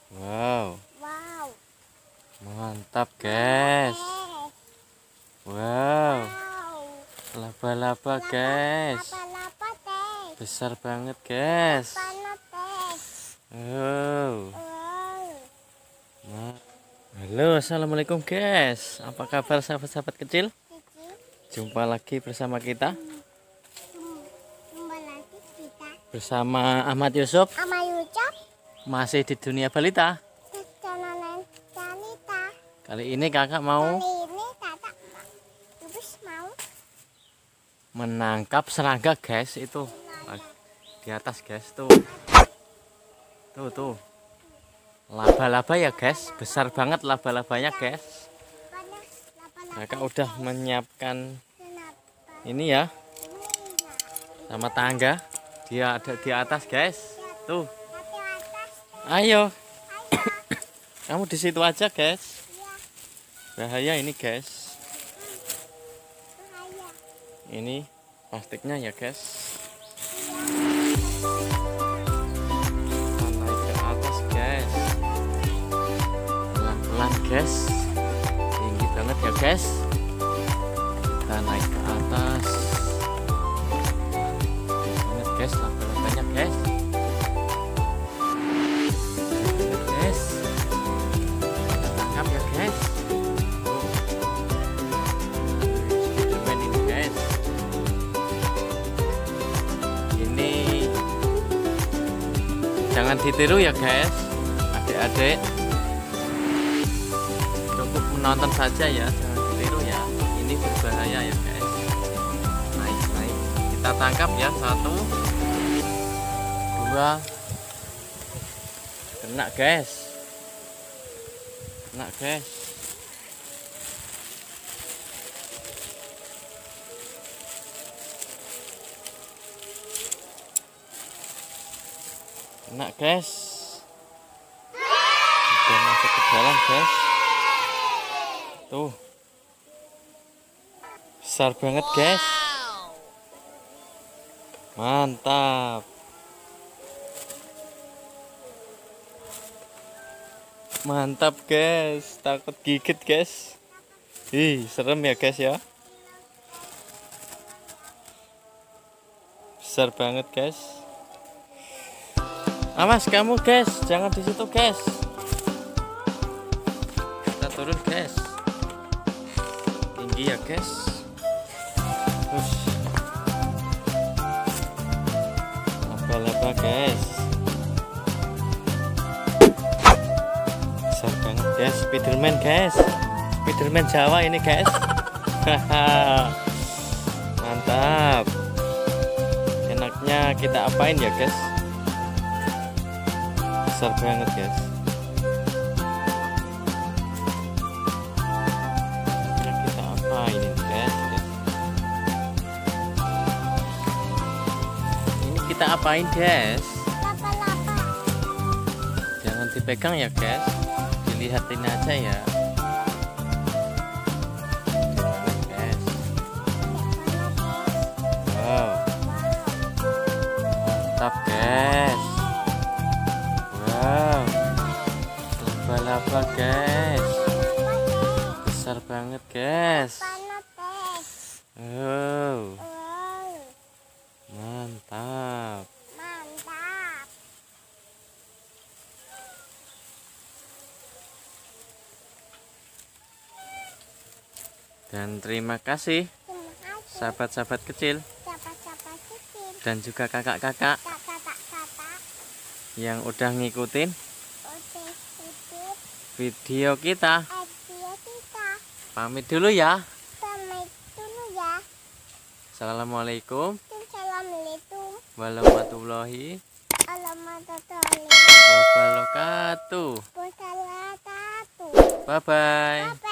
Wow, Wow. mantap guys. Wow, Wow. laba-laba guys, Lapa-lapa teh. besar banget guys. Panas teh. Wow. Wow. Halo, assalamualaikum guys. Apa kabar sahabat-sahabat kecil? Cici. Jumpa lagi bersama kita, Jumpa lagi kita bersama Ahmad Yusuf, sama Yucap. masih di dunia balita. Channel Talita. Kali ini kakak mau Kali ini kakak terus mau menangkap serangga guys. Itu di atas guys, tuh laba-laba ya guys, besar banget laba-labanya guys. panas lapa-lapa. Kakak udah menyiapkan Kenapa? ini ya, Ini sama tangga. Dia ada di atas guys, tuh. Tapi atas. Ayo, Ayo. kamu di situ aja guys. Ya. Bahaya ini guys. Bahaya. Ini plastiknya ya guys. Kita naik ke atas guys. Pelan-pelan guys. Tinggi banget ya guys. Kita naik ke atas. Banget guys, laba-labanya guys. Guys. Kita tangkap ya guys. Spiderman ini guys. Ini jangan ditiru ya guys, adik-adik. Cukup menonton saja ya, jangan ditiru ya. Ini berbahaya ya guys. Naik. Kita tangkap ya, 1, 2. Kena guys. Kena guys. Udah masuk ke dalam guys. Tuh. Besar banget guys. Mantap. Mantap guys. Takut gigit guys. Ih, serem ya guys ya. Besar banget guys. Awas kamu guys, jangan di situ guys. Kita turun guys. Tinggi ya guys. Terus laba-laba guys. Besar banget guys, Spiderman guys. Spiderman Jawa ini guys. Mantap. Enaknya kita apain ya guys? Besar banget guys. Nah, kita apa ini guys? Ini kita apain guys? Lapa-lapa. Jangan dipegang ya guys, dilihatin aja ya. Guys. Wow, mantap guys. Wow, laba-laba guys, besar banget guys. Panas teh. Wow, Wow. mantap. Mantap. Dan terima kasih Terima kasih. sahabat-sahabat kecil Siapa-siapa kecil. dan juga kakak-kakak Kakak-kakak. yang udah ngikutin Oke, ikut video kita. video kita. Pamit dulu ya. Sampai dulu ya. Assalamualaikum Assalamualaikum warahmatullahi warahmatullahi wabarakatuh. wabarakatuh. Bye bye. Bye-bye.